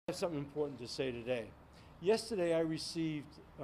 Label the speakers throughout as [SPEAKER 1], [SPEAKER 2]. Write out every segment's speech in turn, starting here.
[SPEAKER 1] have something important to say today. Yesterday I received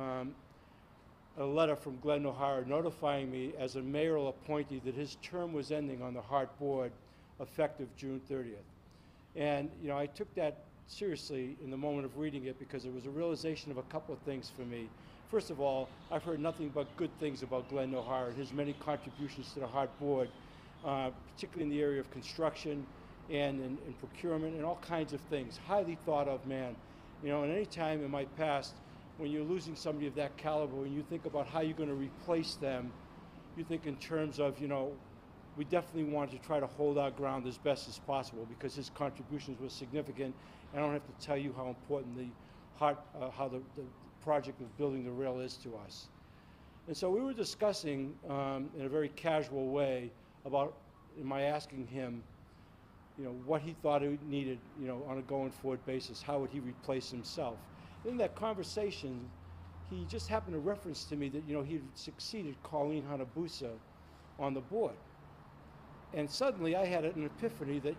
[SPEAKER 1] a letter from Glenn O'Hara notifying me as a mayoral appointee that his term was ending on the HART board effective June 30th. And I took that seriously in the moment of reading it because it was a realization of a couple of things for me. First of all, I've heard nothing but good things about Glenn O'Hara and his many contributions to the HART board, particularly in the area of construction and in procurement and all kinds of things. Highly thought of man. And any time in my past, when you're losing somebody of that caliber and you think about how you're going to replace them, you think in terms of, we definitely wanted to try to hold our ground as best as possible because his contributions were significant. And I don't have to tell you how important the how the project of building the rail is to us. And so we were discussing in a very casual way about, my asking him, what he thought he needed, on a going forward basis. How would he replace himself? In that conversation, he just happened to reference to me that, he had succeeded Colleen Hanabusa on the board. And suddenly I had an epiphany that,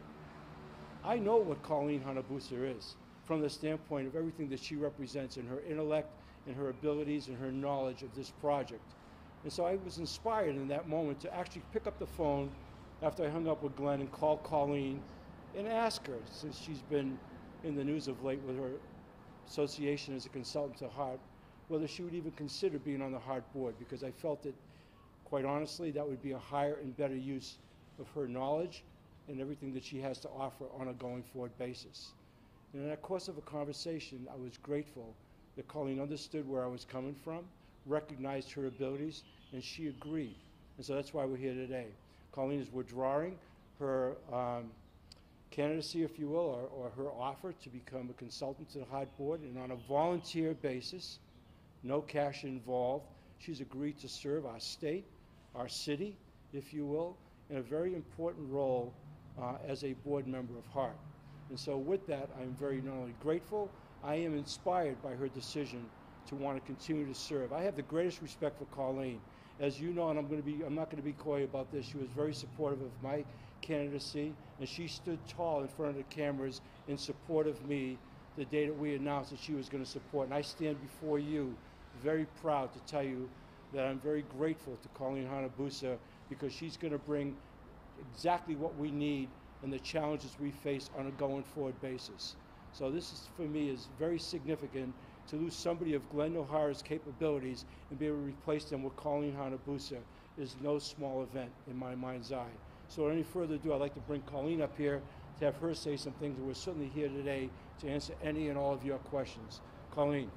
[SPEAKER 1] I know what Colleen Hanabusa is from the standpoint of everything that she represents in her intellect and her abilities and her knowledge of this project. And so I was inspired in that moment to actually pick up the phone after I hung up with Glenn and call Colleen and ask her, since she's been in the news of late with her association as a consultant to HART, whether she would even consider being on the HART board, because I felt that, quite honestly, that would be a higher and better use of her knowledge and everything that she has to offer on a going forward basis. And in that course of a conversation, I was grateful that Colleen understood where I was coming from, recognized her abilities, and she agreed. And so that's why we're here today. Colleen is withdrawing her candidacy, if you will, or her offer to become a consultant to the HART board, and on a volunteer basis, no cash involved, she's agreed to serve our state, our city, if you will, in a very important role as a board member of HART. And so with that, I'm very not only grateful, I am inspired by her decision to want to continue to serve. I have the greatest respect for Colleen. As you know, and I'm not going to be coy about this, she was very supportive of my candidacy, and she stood tall in front of the cameras in support of me the day that we announced that she was going to support. And I stand before you very proud to tell you that I'm very grateful to Colleen Hanabusa because she's going to bring exactly what we need and the challenges we face on a going forward basis. So this is, for me, is very significant to lose somebody of Glenn O'Hara's capabilities and be able to replace them with Colleen Hanabusa is no small event in my mind's eye. So without any further ado, I'd like to bring Colleen up here to have her say some things, and we're certainly here today to answer any and all of your questions. Colleen.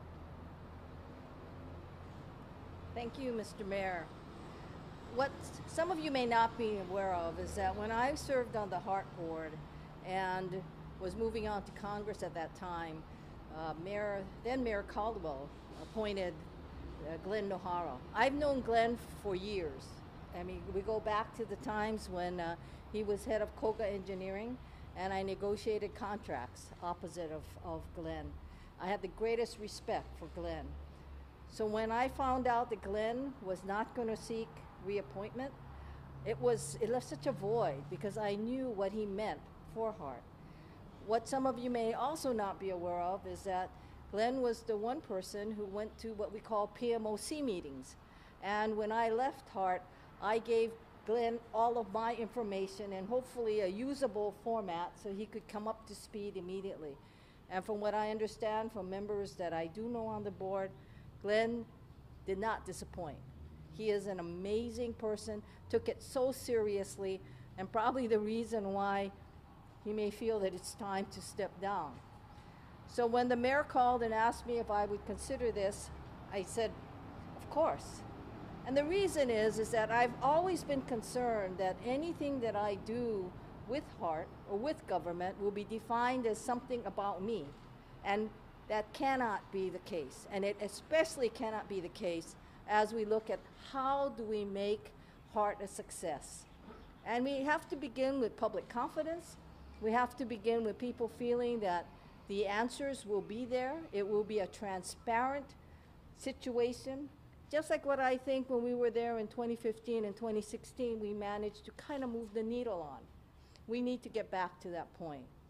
[SPEAKER 2] Thank you, Mr. Mayor. What some of you may not be aware of is that when I served on the HART board and was moving on to Congress at that time, then Mayor Caldwell appointed Glenn O'Hara. I've known Glenn for years. I mean, we go back to the times when he was head of COCA Engineering, and I negotiated contracts opposite of Glenn. I had the greatest respect for Glenn. So when I found out that Glenn was not going to seek reappointment, it left such a void because I knew what he meant for HART. What some of you may also not be aware of is that Glenn was the one person who went to what we call PMOC meetings. And when I left HART, I gave Glenn all of my information and hopefully a usable format so he could come up to speed immediately. And from what I understand from members that I do know on the board, Glenn did not disappoint. He is an amazing person, took it so seriously, and probably the reason why he may feel that it's time to step down. So when the mayor called and asked me if I would consider this, I said, of course. And the reason is that I've always been concerned that anything that I do with HART or with government will be defined as something about me. And that cannot be the case. And it especially cannot be the case as we look at how do we make HART a success. And we have to begin with public confidence. We have to begin with people feeling that the answers will be there. It will be a transparent situation. Just like what I think when we were there in 2015 and 2016, we managed to kind of move the needle on. We need to get back to that point.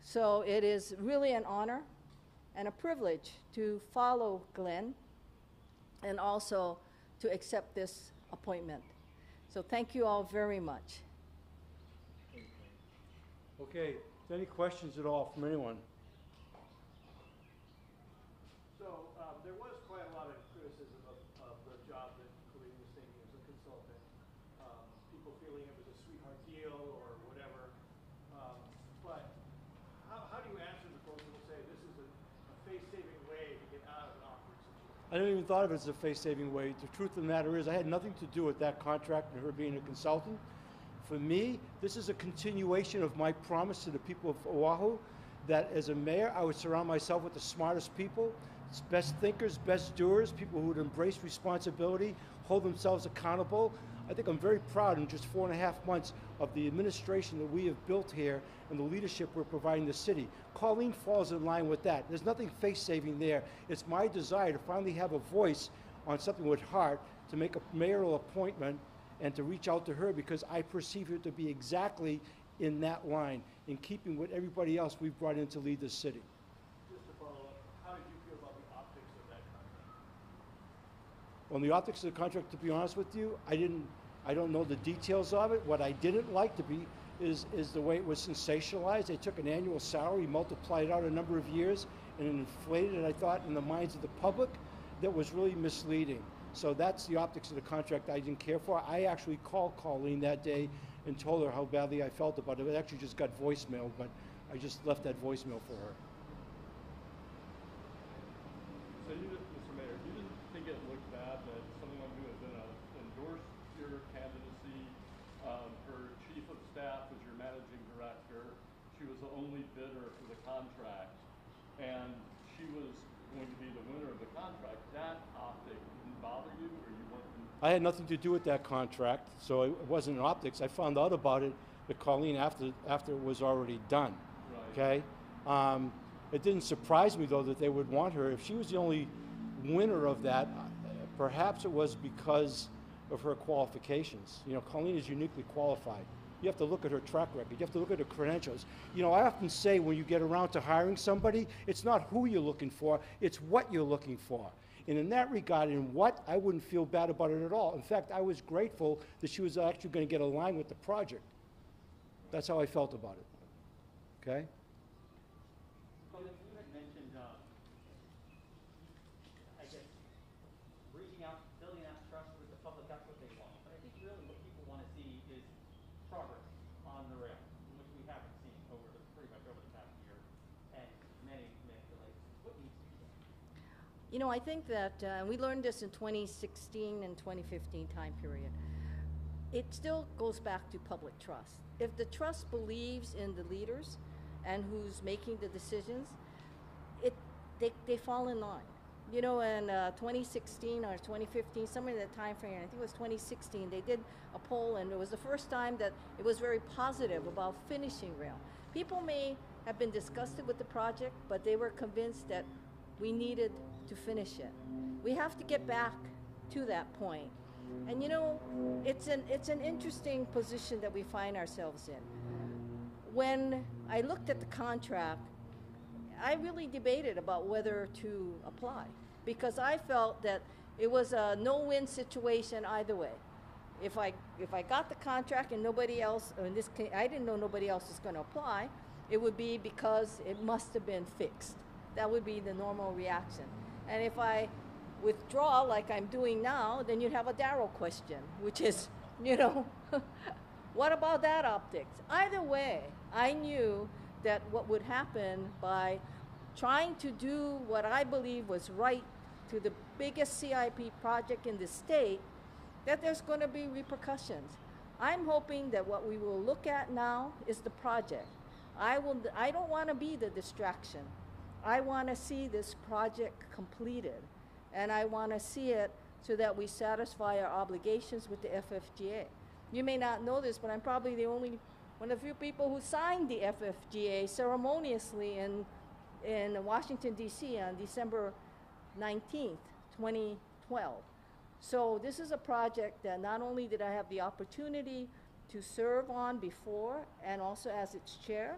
[SPEAKER 2] So it is really an honor and a privilege to follow Glenn and also to accept this appointment. So thank you all very much.
[SPEAKER 1] Okay, any questions at all from anyone? So there was quite a lot of criticism of the job that Colleen was taking as a consultant. People feeling it was a sweetheart deal or whatever. But how do you answer the folks who will say this is a face-saving way to get out of an awkward situation? I never even thought of it as a face-saving way. The truth of the matter is I had nothing to do with that contract and her being a consultant. For me, this is a continuation of my promise to the people of Oahu that as a mayor, I would surround myself with the smartest people, best thinkers, best doers, people who would embrace responsibility, hold themselves accountable. I think I'm very proud in just 4.5 months of the administration that we have built here and the leadership we're providing the city. Colleen falls in line with that. There's nothing face-saving there. It's my desire to finally have a voice on something with HART, to make a mayoral appointment and to reach out to her because I perceive her to be exactly in that line, in keeping with everybody else we've brought in to lead the city. Just to follow up, how did you feel about the optics of that contract? On the optics of the contract, to be honest with you, I don't know the details of it. What I didn't like is the way it was sensationalized. They took an annual salary, multiplied it out a number of years, and inflated it, I thought, in the minds of the public. That was really misleading. So that's the optics of the contract I didn't care for. I actually called Colleen that day and told her how badly I felt about it. It actually just got voicemailed, but I just left that voicemail for her.
[SPEAKER 3] So you, Mr. Mayor, you didn't think it looked bad that someone who had been endorsed your candidacy, her chief of staff was your managing director, she was the only bidder for the contract, and she was going to be the winner of the contract. That optic didn't bother you, or you weren't?
[SPEAKER 1] I had nothing to do with that contract, so it wasn't in optics. I found out about it with Colleen after it was already done.
[SPEAKER 3] Right.
[SPEAKER 1] Okay. It didn't surprise me though that they would want her. If she was the only winner of that, perhaps it was because of her qualifications. You know, Colleen is uniquely qualified. You have to look at her track record. You have to look at her credentials. You know, I often say when you get around to hiring somebody, it's not who you're looking for, it's what you're looking for. And in that regard, in what, I wouldn't feel bad about it at all. In fact, I was grateful that she was actually going to get aligned with the project. That's how I felt about it. Okay?
[SPEAKER 4] Colleen, you had mentioned, I guess, reaching out, building that trust with the public, that's what they want. But I think really what people want to see is progress on the rail, which we haven't seen pretty much over the past year, and many delays. What needs to be done?
[SPEAKER 2] You know, I think that we learned this in 2016 and 2015 time period. It still goes back to public trust. If the trust believes in the leaders and who's making the decisions, they fall in line. You know, in 2016 or 2015, somewhere in that time frame, I think it was 2016, they did a poll, and it was the first time that it was very positive about finishing rail. People may have been disgusted with the project, but they were convinced that we needed to finish it. We have to get back to that point. And you know, it's an interesting position that we find ourselves in. When I looked at the contract, I really debated about whether to apply, because I felt that it was a no-win situation either way. If I got the contract and nobody else, or in this case, I didn't know nobody else was going to apply, it would be because it must have been fixed. That would be the normal reaction. And if I withdraw like I'm doing now, then you'd have a Darrow question, which is, you know, what about that optics? Either way, I knew that what would happen by trying to do what I believe was right to the biggest CIP project in the state, that there's going to be repercussions. I'm hoping that what we will look at now is the project. I don't want to be the distraction. I want to see this project completed, and I want to see it so that we satisfy our obligations with the FFGA. You may not know this, but I'm probably one of the few people who signed the FFGA ceremoniously in Washington, D.C. on December 19th, 2012. So this is a project that not only did I have the opportunity to serve on before and also as its chair,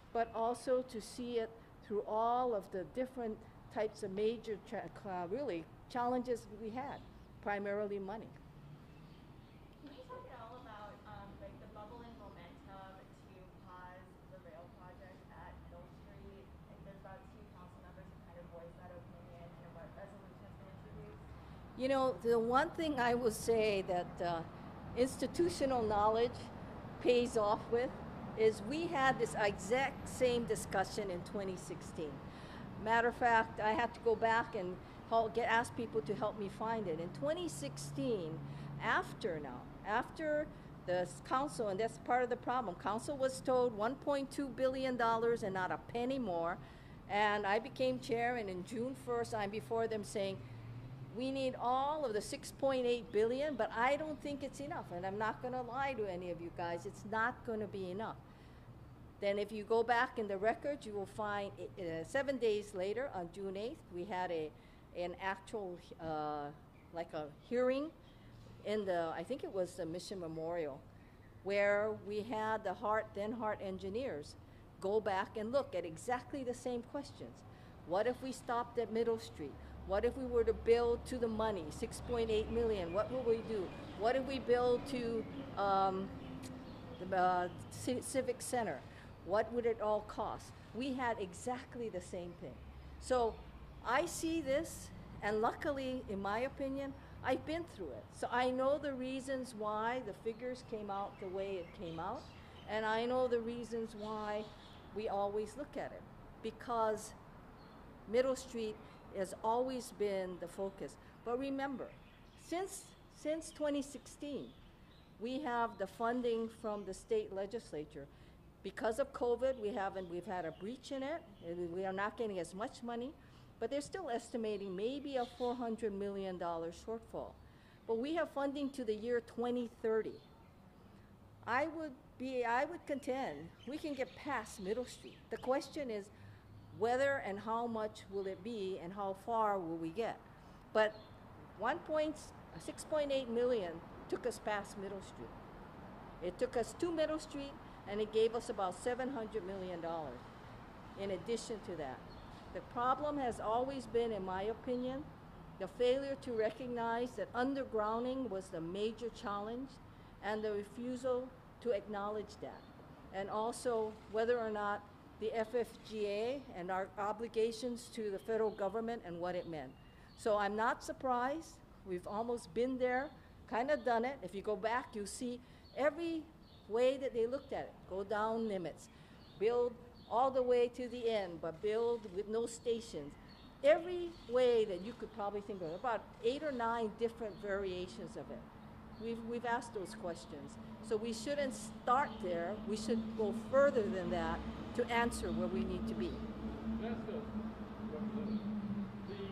[SPEAKER 2] but also to see it through all of the different types of major, really, challenges we had, primarily money.
[SPEAKER 5] Can you talk at all about like the bubbling momentum to pause the rail project at Middle Street? Like there's about 2 council members who kind of voiced that opinion, and what resolution has been introduced?
[SPEAKER 2] You know, the one thing I will say that institutional knowledge pays off with is we had this exact same discussion in 2016. Matter of fact, I had to go back and ask people to help me find it. In 2016, after the council, and that's part of the problem, council was told $1.2 billion and not a penny more, and I became chair, and in June 1st, I'm before them saying, we need all of the 6.8 billion, but I don't think it's enough, and I'm not gonna lie to any of you guys, it's not gonna be enough. Then if you go back in the records, you will find 7 days later, on June 8th, we had an actual, like a hearing in I think it was the Mission Memorial, where we had the then HART engineers go back and look at exactly the same questions. What if we stopped at Middle Street? What if we were to build to the money, 6.8 million? What will we do? What if we build to the Civic Center? What would it all cost? We had exactly the same thing. So I see this, and luckily, in my opinion, I've been through it. So I know the reasons why the figures came out the way it came out, and I know the reasons why we always look at it. Because Middle Street has always been the focus. But remember, since 2016, we have the funding from the state legislature. Because of COVID, we've had a breach in it, and we are not getting as much money, but they're still estimating maybe a $400 million shortfall. But we have funding to the year 2030. I would contend we can get past Middle Street. The question is whether and how much will it be and how far will we get. But 6.8 million took us past Middle Street. It took us to Middle Street, and it gave us about $700 million in addition to that. The problem has always been, in my opinion, the failure to recognize that undergrounding was the major challenge and the refusal to acknowledge that. And also whether or not the FFGA and our obligations to the federal government and what it meant. So I'm not surprised. We've almost been there, kind of done it. If you go back, you'll see every way that they looked at it. Go down limits, build all the way to the end, but build with no stations. Every way that you could probably think of, about 8 or 9 different variations of it. We've asked those questions. So we shouldn't start there. We should go further than that to answer where we need to be.
[SPEAKER 3] Can I ask the representative, the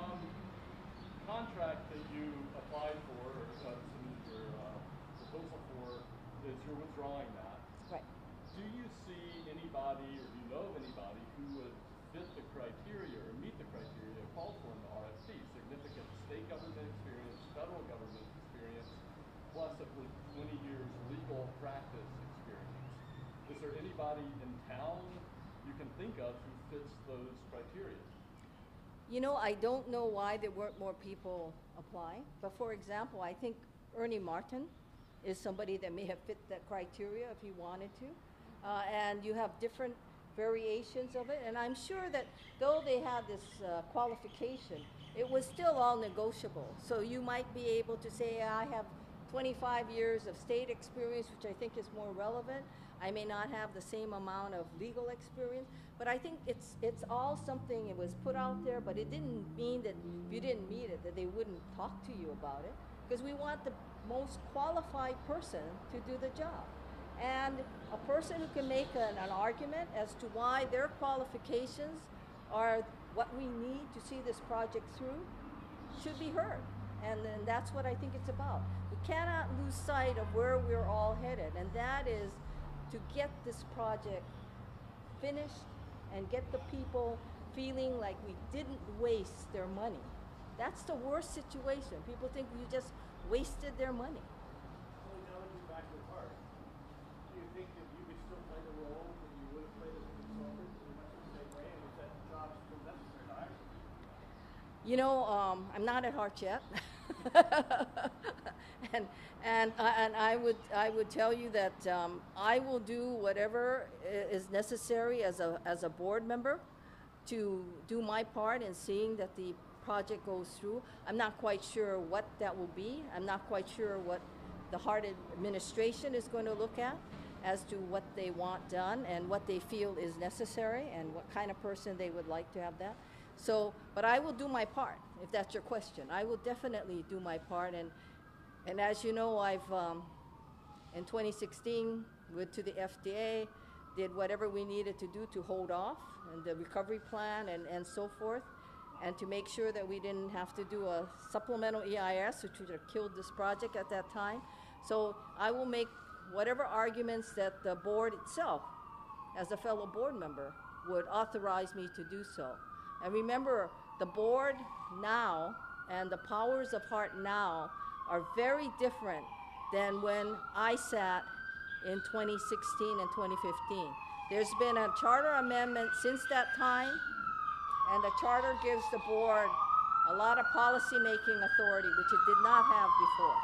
[SPEAKER 3] contract that you applied for or submitted your proposal for is you're withdrawing that.
[SPEAKER 2] Right.
[SPEAKER 3] Do you see anybody, or do you know of anybody who would fit the criteria or meet the criteria called for in the RFP? Significant state government experience, federal government experience, plus at least 20 years legal practice experience. Is there anybody in town you can think of who fits those criteria?
[SPEAKER 2] You know, I don't know why there weren't more people applying, but for example, I think Ernie Martin is somebody that may have fit that criteria if he wanted to. And you have different variations of it, and I'm sure that though they had this qualification, it was still all negotiable. So you might be able to say, I have 25 years of state experience, which I think is more relevant. I may not have the same amount of legal experience, but I think it's all something, it was put out there, but it didn't mean that if you didn't meet it, that they wouldn't talk to you about it, because we want the most qualified person to do the job. And a person who can make an argument as to why their qualifications are what we need to see this project through should be heard. And then that's what I think it's about. We cannot lose sight of where we're all headed, and that is to get this project finished and get the people feeling like we didn't waste their money. That's the worst situation. People think we just wasted their money.
[SPEAKER 6] Well, now that you're back with HART, do you think that you could still play the role that you would have played as a
[SPEAKER 2] You know, I'm not at HART yet. and I would tell you that I will do whatever is necessary as a board member to do my part in seeing that the project goes through. I'm not quite sure what that will be. I'm not quite sure what the HART administration is going to look at as to what they want done and what they feel is necessary and what kind of person they would like to have that. So, but I will do my part, if that's your question. I will definitely do my part, and as you know, I've, in 2016, went to the FDA, did whatever we needed to do to hold off, and the recovery plan and so forth, and to make sure that we didn't have to do a supplemental EIS, which would have killed this project at that time. So I will make whatever arguments that the board itself, as a fellow board member, would authorize me to do so. And remember, the board now and the powers of HART now are very different than when I sat in 2016 and 2015. There's been a charter amendment since that time, and the charter gives the board a lot of policy-making authority, which it did not have before.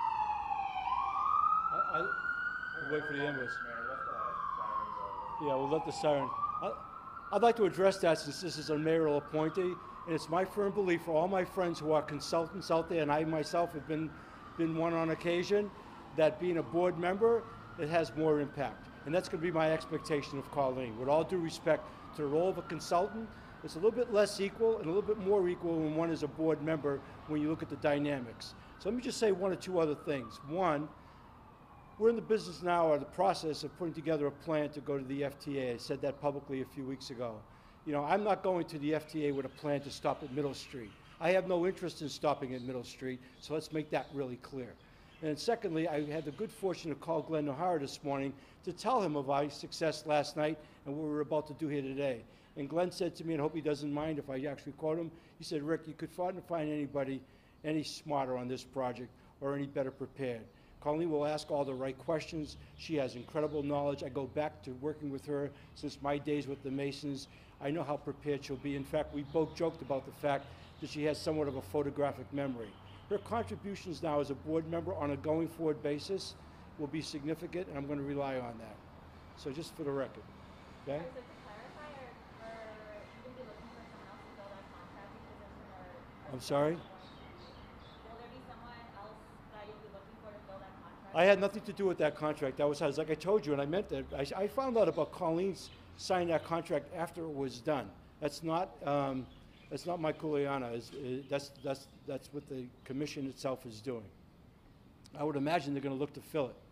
[SPEAKER 1] I'll wait for the ambulance. Yeah, we'll let the siren. I'd like to address that since this is a mayoral appointee, and it's my firm belief for all my friends who are consultants out there, and I myself have been one on occasion, that being a board member, it has more impact. And that's going to be my expectation of Colleen. With all due respect to the role of a consultant, it's a little bit less equal and a little bit more equal when one is a board member when you look at the dynamics. So let me just say one or two other things. One, we're in the business now, or the process of putting together a plan to go to the FTA. I said that publicly a few weeks ago. You know, I'm not going to the FTA with a plan to stop at Middle Street. I have no interest in stopping at Middle Street, so let's make that really clear. And secondly, I had the good fortune to call Glenn O'Hara this morning to tell him of our success last night and what we're about to do here today. And Glenn said to me, and I hope he doesn't mind if I actually quote him, he said, Rick, you could find anybody any smarter on this project or any better prepared. Colleen will ask all the right questions. She has incredible knowledge. I go back to working with her since my days with the Masons. I know how prepared she'll be. In fact, we both joked about the fact that she has somewhat of a photographic memory. Her contributions now as a board member on a going forward basis will be significant, and I'm going to rely on that. So just for the record, okay?
[SPEAKER 5] So to clarify, are you going to be looking for someone else to fill that contracting position, or
[SPEAKER 1] I'm sorry?
[SPEAKER 5] will there be someone else that you'll be looking for to fill that contract?
[SPEAKER 1] I had nothing to do with that contract. That was like I told you, and I meant that. I found out about Colleen's signing that contract after it was done. That's not my kuleana. That's what the commission itself is doing. I would imagine they're going to look to fill it.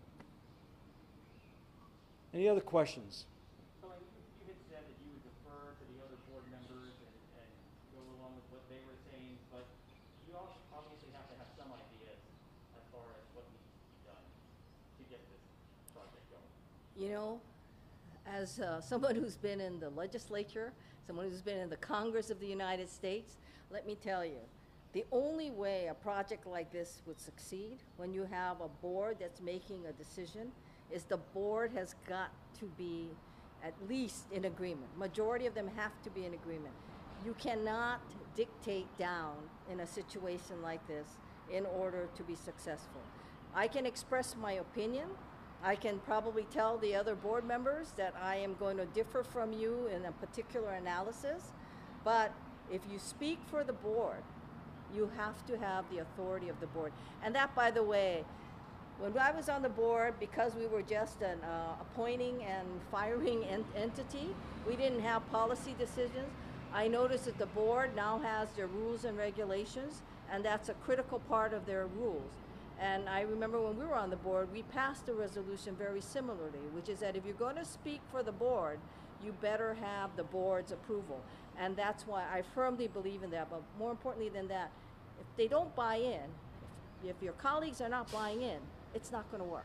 [SPEAKER 1] Any other questions?
[SPEAKER 4] So you had said that you would defer to the other board members and go along with what they were saying, but you also obviously have to have some ideas as far as what needs to be done to get this project going.
[SPEAKER 2] You know, as someone who's been in the legislature, someone who's been in the Congress of the United States, let me tell you, the only way a project like this would succeed when you have a board that's making a decision is the board has got to be at least in agreement. Majority of them have to be in agreement. You cannot dictate down in a situation like this in order to be successful. I can express my opinion. I can probably tell the other board members that I am going to differ from you in a particular analysis, but if you speak for the board, you have to have the authority of the board. And that, by the way, when I was on the board, because we were just an appointing and firing entity, we didn't have policy decisions. I noticed that the board now has their rules and regulations, and that's a critical part of their rules. And I remember when we were on the board, we passed a resolution very similarly, which is that if you're going to speak for the board, you better have the board's approval. And that's why I firmly believe in that. But more importantly than that, if they don't buy in, if your colleagues are not buying in, it's not going to work.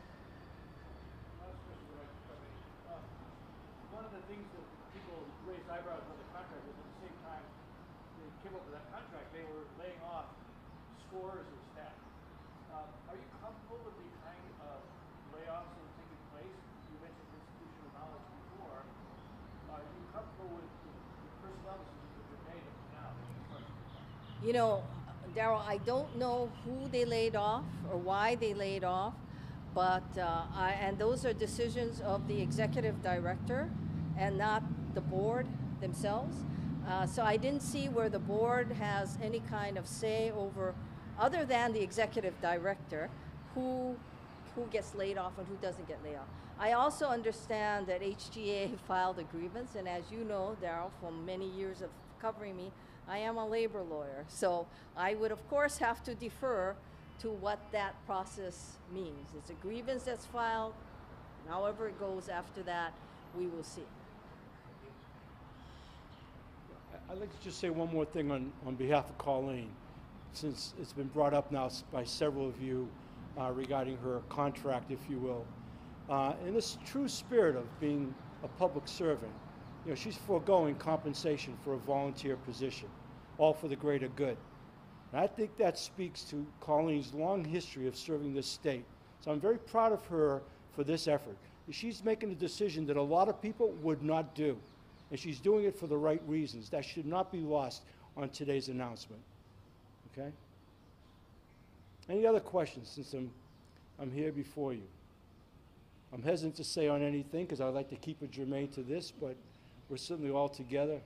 [SPEAKER 6] One of the things that people raised eyebrows on the contract was at the same time they came up with that contract, they were laying off scores of staff. Are you comfortable with the kind of layoffs that are taking place? You mentioned institutional knowledge before. Are you comfortable with the personnel decisions that were made up to now?
[SPEAKER 2] You know, Darrell, I don't know who they laid off or why they laid off, but and those are decisions of the executive director and not the board themselves. So I didn't see where the board has any kind of say over, other than the executive director, who gets laid off and who doesn't get laid off. I also understand that HGA filed a grievance, and as you know, Darrell, from many years of covering me, I am a labor lawyer. So I would, of course, have to defer to what that process means. It's a grievance that's filed. However it goes after that, we will see.
[SPEAKER 1] I'd like to just say one more thing on behalf of Colleen, since it's been brought up now by several of you regarding her contract, if you will. In this true spirit of being a public servant, you know, she's foregoing compensation for a volunteer position, all for the greater good. And I think that speaks to Colleen's long history of serving this state. So I'm very proud of her for this effort. She's making a decision that a lot of people would not do, and she's doing it for the right reasons. That should not be lost on today's announcement. Okay? Any other questions since I'm here before you? I'm hesitant to say on anything because I'd like to keep it germane to this, but we're certainly all together.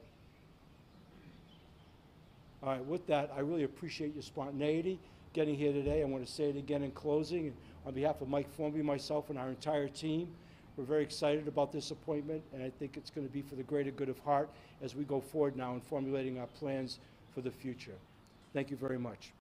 [SPEAKER 1] All right, with that, I really appreciate your spontaneity getting here today. I want to say it again in closing. And on behalf of Mike Formby, myself, and our entire team, we're very excited about this appointment, and I think it's going to be for the greater good of HART as we go forward now in formulating our plans for the future. Thank you very much.